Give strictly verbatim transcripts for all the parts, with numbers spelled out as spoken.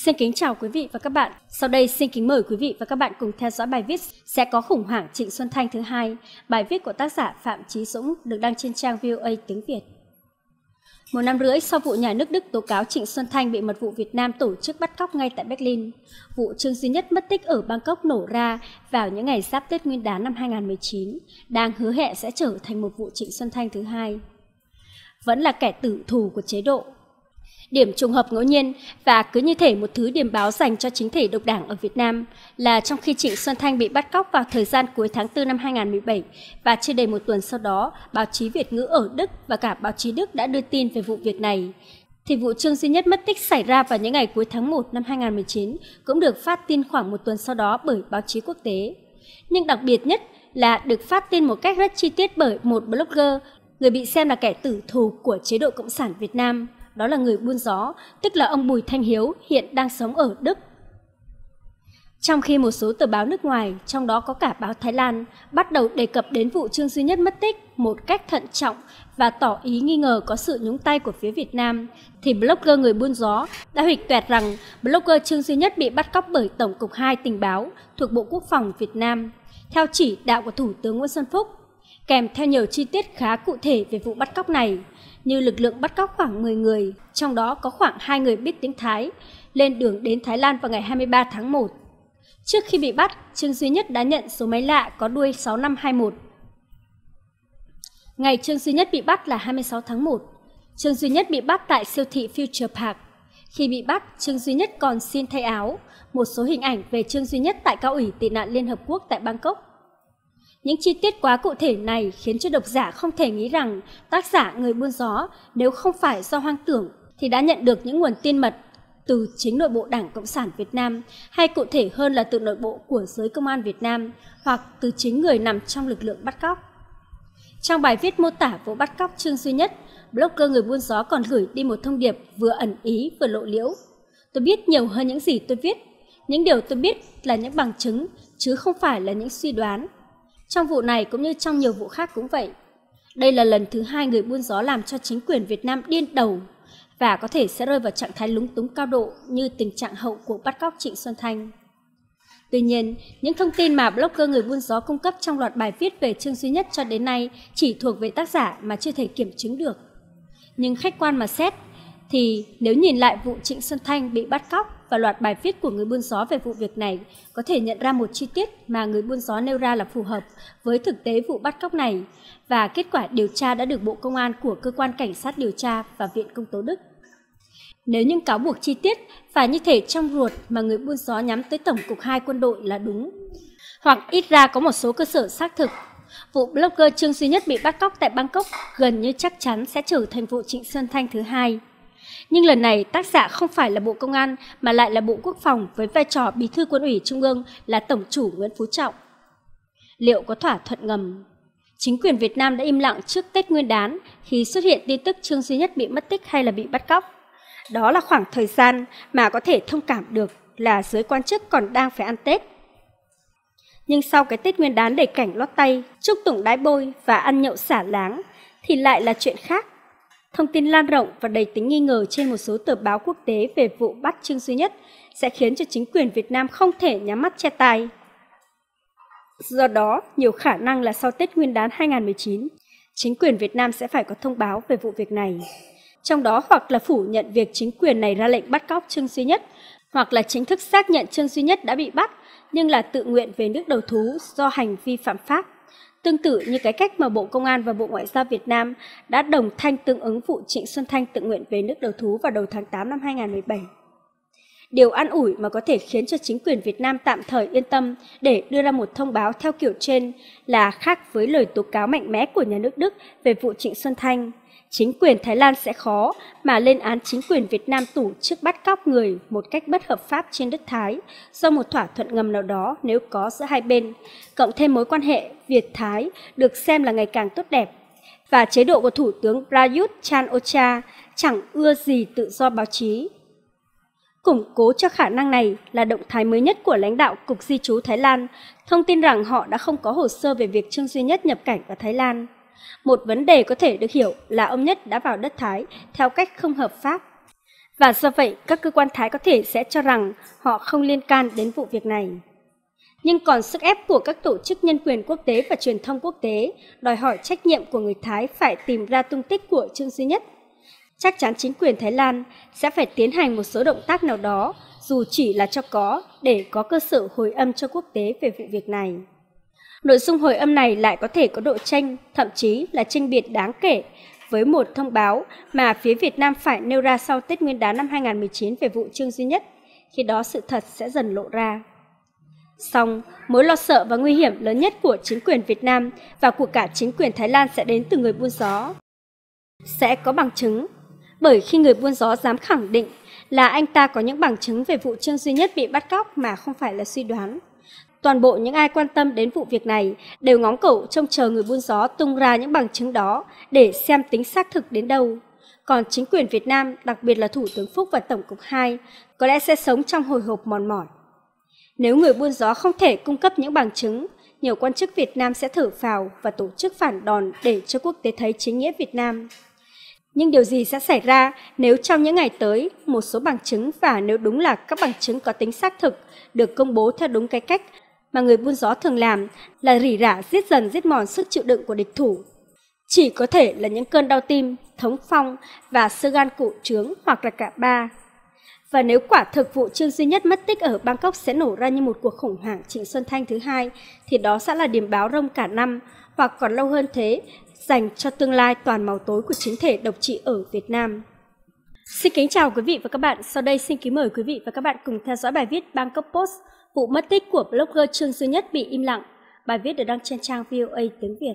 Xin kính chào quý vị và các bạn. Sau đây xin kính mời quý vị và các bạn cùng theo dõi bài viết Sẽ có khủng hoảng Trịnh Xuân Thanh thứ hai. Bài viết của tác giả Phạm Chí Dũng được đăng trên trang vê o a tiếng Việt. Một năm rưỡi sau vụ nhà nước Đức tố cáo Trịnh Xuân Thanh bị mật vụ Việt Nam tổ chức bắt cóc ngay tại Berlin, vụ Trương Duy Nhất mất tích ở Bangkok nổ ra vào những ngày giáp Tết Nguyên đán năm hai nghìn không trăm mười chín, đang hứa hẹn sẽ trở thành một vụ Trịnh Xuân Thanh thứ hai. Vẫn là kẻ tử thù của chế độ. Điểm trùng hợp ngẫu nhiên và cứ như thể một thứ điểm báo dành cho chính thể độc đảng ở Việt Nam là trong khi Trịnh Xuân Thanh bị bắt cóc vào thời gian cuối tháng tư năm hai nghìn không trăm mười bảy và chưa đầy một tuần sau đó, báo chí Việt ngữ ở Đức và cả báo chí Đức đã đưa tin về vụ việc này, thì vụ Trương Duy Nhất mất tích xảy ra vào những ngày cuối tháng một năm hai nghìn không trăm mười chín cũng được phát tin khoảng một tuần sau đó bởi báo chí quốc tế. Nhưng đặc biệt nhất là được phát tin một cách rất chi tiết bởi một blogger, người bị xem là kẻ tử thù của chế độ Cộng sản Việt Nam. Đó là người buôn gió, tức là ông Bùi Thanh Hiếu, hiện đang sống ở Đức. Trong khi một số tờ báo nước ngoài, trong đó có cả báo Thái Lan, bắt đầu đề cập đến vụ Trương Duy Nhất mất tích một cách thận trọng và tỏ ý nghi ngờ có sự nhúng tay của phía Việt Nam, thì blogger người buôn gió đã huỵch toẹt rằng blogger Trương Duy Nhất bị bắt cóc bởi Tổng cục hai Tình báo thuộc Bộ Quốc phòng Việt Nam, theo chỉ đạo của Thủ tướng Nguyễn Xuân Phúc, kèm theo nhiều chi tiết khá cụ thể về vụ bắt cóc này, như lực lượng bắt cóc khoảng mười người, trong đó có khoảng hai người biết tiếng Thái, lên đường đến Thái Lan vào ngày hai mươi ba tháng một. Trước khi bị bắt, Trương Duy Nhất đã nhận số máy lạ có đuôi sáu năm hai mốt. Ngày Trương Duy Nhất bị bắt là hai mươi sáu tháng một. Trương Duy Nhất bị bắt tại siêu thị Future Park. Khi bị bắt, Trương Duy Nhất còn xin thay áo. Một số hình ảnh về Trương Duy Nhất tại Cao ủy tị nạn Liên Hợp Quốc tại Bangkok. Những chi tiết quá cụ thể này khiến cho độc giả không thể nghĩ rằng tác giả người buôn gió nếu không phải do hoang tưởng thì đã nhận được những nguồn tin mật từ chính nội bộ Đảng Cộng sản Việt Nam, hay cụ thể hơn là từ nội bộ của giới công an Việt Nam hoặc từ chính người nằm trong lực lượng bắt cóc. Trong bài viết mô tả vụ bắt cóc Trương Duy Nhất, blogger người buôn gió còn gửi đi một thông điệp vừa ẩn ý vừa lộ liễu. Tôi biết nhiều hơn những gì tôi viết. Những điều tôi biết là những bằng chứng, chứ không phải là những suy đoán. Trong vụ này cũng như trong nhiều vụ khác cũng vậy. Đây là lần thứ hai người buôn gió làm cho chính quyền Việt Nam điên đầu và có thể sẽ rơi vào trạng thái lúng túng cao độ như tình trạng hậu của bắt cóc Trịnh Xuân Thanh. Tuy nhiên, những thông tin mà blogger người buôn gió cung cấp trong loạt bài viết về Trương Duy Nhất cho đến nay chỉ thuộc về tác giả mà chưa thể kiểm chứng được. Nhưng khách quan mà xét, thì nếu nhìn lại vụ Trịnh Xuân Thanh bị bắt cóc và loạt bài viết của người buôn gió về vụ việc này, có thể nhận ra một chi tiết mà người buôn gió nêu ra là phù hợp với thực tế vụ bắt cóc này, và kết quả điều tra đã được Bộ Công an của Cơ quan Cảnh sát điều tra và Viện Công tố Đức. Nếu những cáo buộc chi tiết và như thể trong ruột mà người buôn gió nhắm tới Tổng cục hai quân đội là đúng, hoặc ít ra có một số cơ sở xác thực, vụ blogger Trương Duy Nhất bị bắt cóc tại Bangkok gần như chắc chắn sẽ trở thành vụ Trịnh Xuân Thanh thứ hai. Nhưng lần này tác giả không phải là Bộ Công an mà lại là Bộ Quốc phòng với vai trò Bí thư Quân ủy Trung ương là Tổng chủ Nguyễn Phú Trọng. Liệu có thỏa thuận ngầm? Chính quyền Việt Nam đã im lặng trước Tết Nguyên đán khi xuất hiện tin tức Trương Duy Nhất bị mất tích hay là bị bắt cóc. Đó là khoảng thời gian mà có thể thông cảm được là giới quan chức còn đang phải ăn Tết. Nhưng sau cái Tết Nguyên đán đầy cảnh lót tay, chúc tụng đái bôi và ăn nhậu xả láng thì lại là chuyện khác. Thông tin lan rộng và đầy tính nghi ngờ trên một số tờ báo quốc tế về vụ bắt Trương Duy Nhất sẽ khiến cho chính quyền Việt Nam không thể nhắm mắt che tai. Do đó, nhiều khả năng là sau Tết Nguyên đán hai nghìn không trăm mười chín, chính quyền Việt Nam sẽ phải có thông báo về vụ việc này. Trong đó hoặc là phủ nhận việc chính quyền này ra lệnh bắt cóc Trương Duy Nhất, hoặc là chính thức xác nhận Trương Duy Nhất đã bị bắt nhưng là tự nguyện về nước đầu thú do hành vi phạm pháp. Tương tự như cái cách mà Bộ Công an và Bộ Ngoại giao Việt Nam đã đồng thanh tương ứng vụ Trịnh Xuân Thanh tự nguyện về nước đầu thú vào đầu tháng tám năm hai nghìn không trăm mười bảy. Điều an ủi mà có thể khiến cho chính quyền Việt Nam tạm thời yên tâm để đưa ra một thông báo theo kiểu trên là khác với lời tố cáo mạnh mẽ của nhà nước Đức về vụ Trịnh Xuân Thanh. Chính quyền Thái Lan sẽ khó mà lên án chính quyền Việt Nam tổ chức bắt cóc người một cách bất hợp pháp trên đất Thái do một thỏa thuận ngầm nào đó nếu có giữa hai bên, cộng thêm mối quan hệ Việt-Thái được xem là ngày càng tốt đẹp. Và chế độ của Thủ tướng Prayut Chan-o-cha chẳng ưa gì tự do báo chí. Củng cố cho khả năng này là động thái mới nhất của lãnh đạo Cục Di trú Thái Lan, thông tin rằng họ đã không có hồ sơ về việc Trương Duy Nhất nhập cảnh vào Thái Lan. Một vấn đề có thể được hiểu là ông Nhất đã vào đất Thái theo cách không hợp pháp. và do vậy các cơ quan Thái có thể sẽ cho rằng họ không liên can đến vụ việc này. Nhưng còn sức ép của các tổ chức nhân quyền quốc tế và truyền thông quốc tế đòi hỏi trách nhiệm của người Thái phải tìm ra tung tích của Trương Duy Nhất. Chắc chắn chính quyền Thái Lan sẽ phải tiến hành một số động tác nào đó, dù chỉ là cho có, để có cơ sở hồi âm cho quốc tế về vụ việc này. Nội dung hồi âm này lại có thể có độ chênh, thậm chí là chênh biệt đáng kể với một thông báo mà phía Việt Nam phải nêu ra sau Tết Nguyên đán năm hai nghìn không trăm mười chín về vụ Trương Duy Nhất, khi đó sự thật sẽ dần lộ ra. Song, mối lo sợ và nguy hiểm lớn nhất của chính quyền Việt Nam và của cả chính quyền Thái Lan sẽ đến từ người buôn gió. Sẽ có bằng chứng, bởi khi người buôn gió dám khẳng định là anh ta có những bằng chứng về vụ Trương Duy Nhất bị bắt cóc mà không phải là suy đoán. Toàn bộ những ai quan tâm đến vụ việc này đều ngóng cổ trông chờ người buôn gió tung ra những bằng chứng đó để xem tính xác thực đến đâu. Còn chính quyền Việt Nam, đặc biệt là Thủ tướng Phúc và Tổng cục hai, có lẽ sẽ sống trong hồi hộp mòn mỏi. Nếu người buôn gió không thể cung cấp những bằng chứng, nhiều quan chức Việt Nam sẽ thở phào và tổ chức phản đòn để cho quốc tế thấy chính nghĩa Việt Nam. Nhưng điều gì sẽ xảy ra nếu trong những ngày tới, một số bằng chứng và nếu đúng là các bằng chứng có tính xác thực được công bố theo đúng cái cách mà người buôn gió thường làm là rỉ rả giết dần giết mòn sức chịu đựng của địch thủ. Chỉ có thể là những cơn đau tim, thống phong và xơ gan cổ trướng hoặc là cả ba. Và nếu quả thực vụ Trương Duy Nhất mất tích ở Bangkok sẽ nổ ra như một cuộc khủng hoảng Trịnh Xuân Thanh thứ hai, thì đó sẽ là điểm báo rông cả năm, hoặc còn lâu hơn thế, dành cho tương lai toàn màu tối của chính thể độc trị ở Việt Nam. Xin kính chào quý vị và các bạn. Sau đây xin kính mời quý vị và các bạn cùng theo dõi bài viết Bangkok Post, vụ mất tích của blogger Trương Duy Nhất bị im lặng. Bài viết được đăng trên trang vê o a tiếng Việt.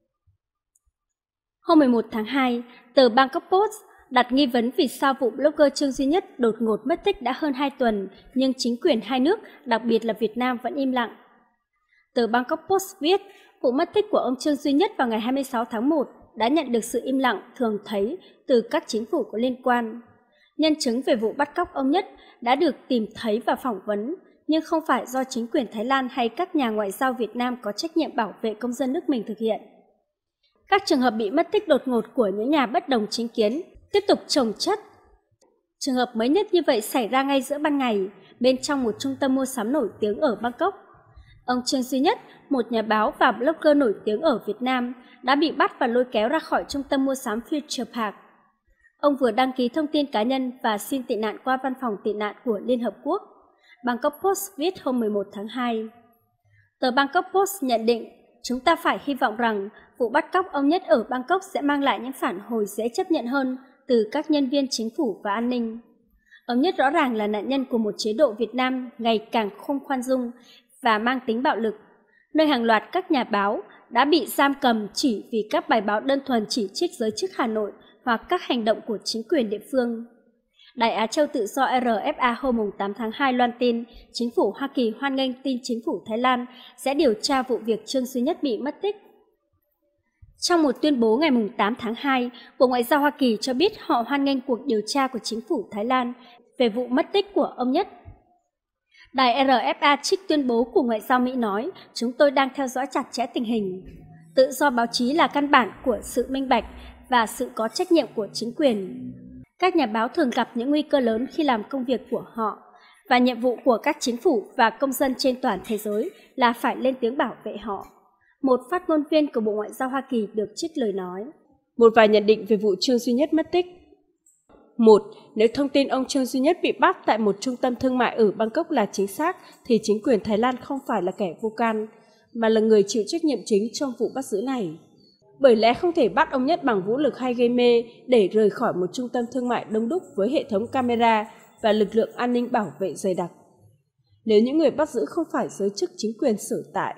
Hôm mười một tháng hai, tờ Bangkok Post đặt nghi vấn vì sao vụ blogger Trương Duy Nhất đột ngột mất tích đã hơn hai tuần, nhưng chính quyền hai nước, đặc biệt là Việt Nam vẫn im lặng. Tờ Bangkok Post viết, vụ mất tích của ông Trương Duy Nhất vào ngày hai mươi sáu tháng một đã nhận được sự im lặng thường thấy từ các chính phủ có liên quan. Nhân chứng về vụ bắt cóc ông Nhất đã được tìm thấy và phỏng vấn, nhưng không phải do chính quyền Thái Lan hay các nhà ngoại giao Việt Nam có trách nhiệm bảo vệ công dân nước mình thực hiện. Các trường hợp bị mất tích đột ngột của những nhà bất đồng chính kiến tiếp tục chồng chất. Trường hợp mới nhất như vậy xảy ra ngay giữa ban ngày, bên trong một trung tâm mua sắm nổi tiếng ở Bangkok. Ông Trương Duy Nhất, một nhà báo và blogger nổi tiếng ở Việt Nam, đã bị bắt và lôi kéo ra khỏi trung tâm mua sắm Future Park. Ông vừa đăng ký thông tin cá nhân và xin tị nạn qua văn phòng tị nạn của Liên Hợp Quốc. Bangkok Post viết hôm mười một tháng hai. Tờ Bangkok Post nhận định, chúng ta phải hy vọng rằng vụ bắt cóc ông Nhất ở Bangkok sẽ mang lại những phản hồi dễ chấp nhận hơn từ các nhân viên chính phủ và an ninh. Ông Nhất rõ ràng là nạn nhân của một chế độ Việt Nam ngày càng không khoan dung và mang tính bạo lực, nơi hàng loạt các nhà báo đã bị giam cầm chỉ vì các bài báo đơn thuần chỉ trích giới chức Hà Nội hoặc các hành động của chính quyền địa phương. Đài Á Châu Tự do R F A hôm tám tháng hai loan tin chính phủ Hoa Kỳ hoan nghênh tin chính phủ Thái Lan sẽ điều tra vụ việc Trương Duy Nhất bị mất tích. Trong một tuyên bố ngày tám tháng hai, Bộ Ngoại giao Hoa Kỳ cho biết họ hoan nghênh cuộc điều tra của chính phủ Thái Lan về vụ mất tích của ông Nhất. Đài R F A trích tuyên bố của Ngoại giao Mỹ nói, chúng tôi đang theo dõi chặt chẽ tình hình. Tự do báo chí là căn bản của sự minh bạch và sự có trách nhiệm của chính quyền. Các nhà báo thường gặp những nguy cơ lớn khi làm công việc của họ, và nhiệm vụ của các chính phủ và công dân trên toàn thế giới là phải lên tiếng bảo vệ họ. Một phát ngôn viên của Bộ Ngoại giao Hoa Kỳ được trích lời nói. Một vài nhận định về vụ Trương Duy Nhất mất tích. Một, nếu thông tin ông Trương Duy Nhất bị bắt tại một trung tâm thương mại ở Bangkok là chính xác, thì chính quyền Thái Lan không phải là kẻ vô can, mà là người chịu trách nhiệm chính trong vụ bắt giữ này. Bởi lẽ không thể bắt ông Nhất bằng vũ lực hay gây mê để rời khỏi một trung tâm thương mại đông đúc với hệ thống camera và lực lượng an ninh bảo vệ dày đặc, nếu những người bắt giữ không phải giới chức chính quyền sở tại.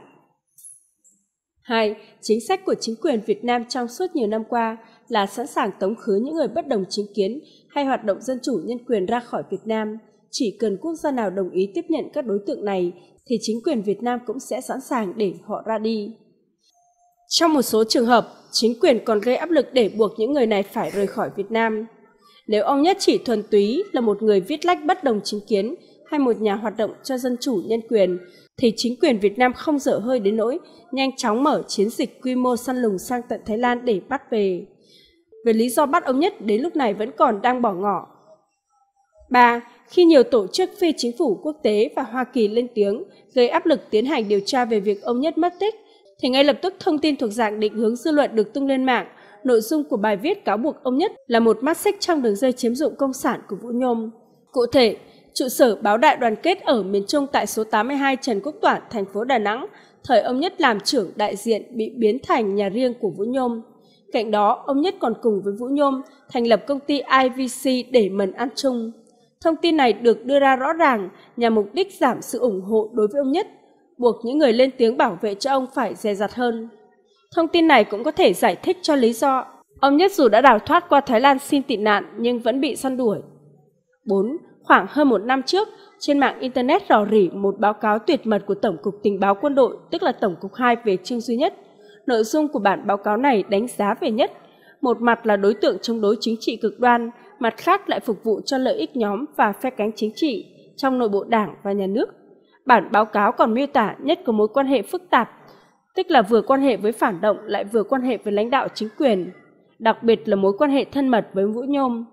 Hai, chính sách của chính quyền Việt Nam trong suốt nhiều năm qua là sẵn sàng tống khứ những người bất đồng chính kiến hay hoạt động dân chủ nhân quyền ra khỏi Việt Nam. Chỉ cần quốc gia nào đồng ý tiếp nhận các đối tượng này thì chính quyền Việt Nam cũng sẽ sẵn sàng để họ ra đi. Trong một số trường hợp, chính quyền còn gây áp lực để buộc những người này phải rời khỏi Việt Nam. Nếu ông Nhất chỉ thuần túy là một người viết lách bất đồng chính kiến hay một nhà hoạt động cho dân chủ nhân quyền, thì chính quyền Việt Nam không dở hơi đến nỗi nhanh chóng mở chiến dịch quy mô săn lùng sang tận Thái Lan để bắt về. Về lý do bắt ông Nhất đến lúc này vẫn còn đang bỏ ngỏ. ba. Khi nhiều tổ chức phi chính phủ quốc tế và Hoa Kỳ lên tiếng gây áp lực tiến hành điều tra về việc ông Nhất mất tích, thì ngay lập tức thông tin thuộc dạng định hướng dư luận được tung lên mạng. Nội dung của bài viết cáo buộc ông Nhất là một mắt xích trong đường dây chiếm dụng công sản của Vũ Nhôm. Cụ thể, trụ sở báo Đại Đoàn kết ở miền Trung tại số tám mươi hai Trần Quốc Toản, thành phố Đà Nẵng, thời ông Nhất làm trưởng đại diện bị biến thành nhà riêng của Vũ Nhôm. Cạnh đó, ông Nhất còn cùng với Vũ Nhôm thành lập công ty i vê xê để mần ăn chung. Thông tin này được đưa ra rõ ràng nhằm mục đích giảm sự ủng hộ đối với ông Nhất, buộc những người lên tiếng bảo vệ cho ông phải dè dặt hơn. Thông tin này cũng có thể giải thích cho lý do ông Nhất dù đã đào thoát qua Thái Lan xin tị nạn nhưng vẫn bị săn đuổi. bốn. Khoảng hơn một năm trước, trên mạng Internet rò rỉ một báo cáo tuyệt mật của Tổng cục Tình báo Quân đội, tức là Tổng cục hai, về Trương Duy Nhất. Nội dung của bản báo cáo này đánh giá về Nhất, một mặt là đối tượng chống đối chính trị cực đoan, mặt khác lại phục vụ cho lợi ích nhóm và phe cánh chính trị trong nội bộ Đảng và Nhà nước. Bản báo cáo còn miêu tả Nhất có mối quan hệ phức tạp, tức là vừa quan hệ với phản động lại vừa quan hệ với lãnh đạo chính quyền, đặc biệt là mối quan hệ thân mật với Vũ Nhôm.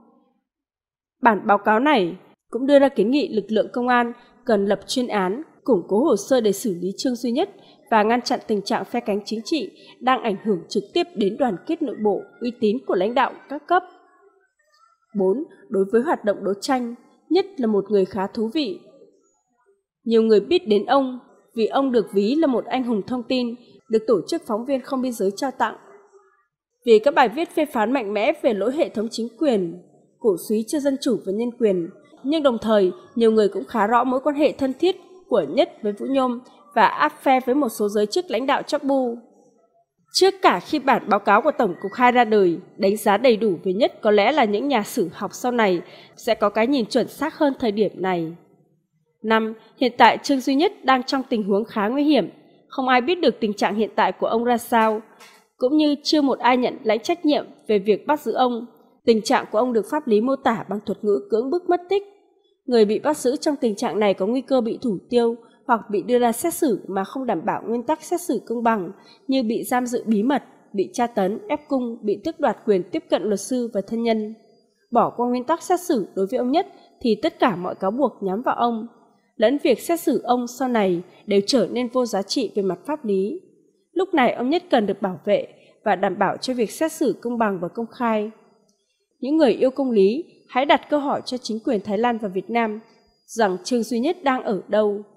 Bản báo cáo này cũng đưa ra kiến nghị lực lượng công an cần lập chuyên án, củng cố hồ sơ để xử lý Trương Duy Nhất và ngăn chặn tình trạng phe cánh chính trị đang ảnh hưởng trực tiếp đến đoàn kết nội bộ, uy tín của lãnh đạo các cấp. bốn. Đối với hoạt động đấu tranh, Nhất là một người khá thú vị. Nhiều người biết đến ông vì ông được ví là một anh hùng thông tin, được Tổ chức Phóng viên Không Biên giới trao tặng. Vì các bài viết phê phán mạnh mẽ về lỗi hệ thống chính quyền, cổ súy cho dân chủ và nhân quyền, nhưng đồng thời nhiều người cũng khá rõ mối quan hệ thân thiết của Nhất với Vũ Nhôm và áp phe với một số giới chức lãnh đạo chóp bu. Trước cả khi bản báo cáo của Tổng cục hai ra đời, đánh giá đầy đủ về Nhất có lẽ là những nhà sử học sau này sẽ có cái nhìn chuẩn xác hơn thời điểm này. năm. Hiện tại Trương Duy Nhất đang trong tình huống khá nguy hiểm, không ai biết được tình trạng hiện tại của ông ra sao, cũng như chưa một ai nhận lãnh trách nhiệm về việc bắt giữ ông. Tình trạng của ông được pháp lý mô tả bằng thuật ngữ cưỡng bức mất tích. Người bị bắt giữ trong tình trạng này có nguy cơ bị thủ tiêu hoặc bị đưa ra xét xử mà không đảm bảo nguyên tắc xét xử công bằng, như bị giam giữ bí mật, bị tra tấn, ép cung, bị tước đoạt quyền tiếp cận luật sư và thân nhân. Bỏ qua nguyên tắc xét xử đối với ông Nhất thì tất cả mọi cáo buộc nhắm vào ông, lẫn việc xét xử ông sau này đều trở nên vô giá trị về mặt pháp lý. Lúc này ông Nhất cần được bảo vệ và đảm bảo cho việc xét xử công bằng và công khai. Những người yêu công lý hãy đặt câu hỏi cho chính quyền Thái Lan và Việt Nam rằng Trương Duy Nhất đang ở đâu.